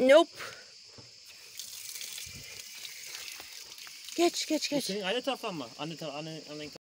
Nope. Geç. Bu senin anne taraftan mı? Anne